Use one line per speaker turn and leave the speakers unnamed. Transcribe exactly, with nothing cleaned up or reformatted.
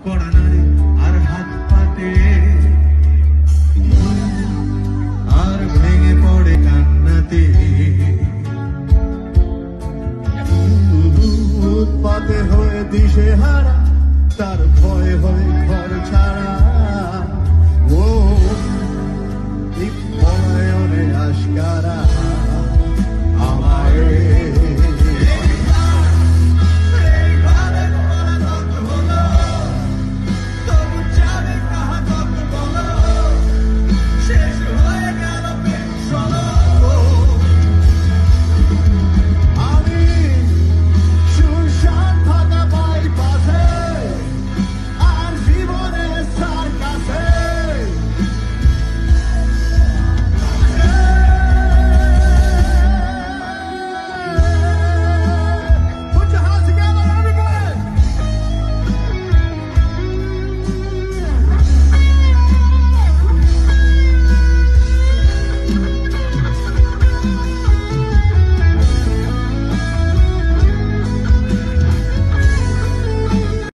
কড়া নাড়ে আর হাত পাতে, আর ভেঙে পড়ে কান্নাতে। উৎপাতে হয়ে দিশে হারা, তার ভয়ে হয়ে ঘর ছাড়া।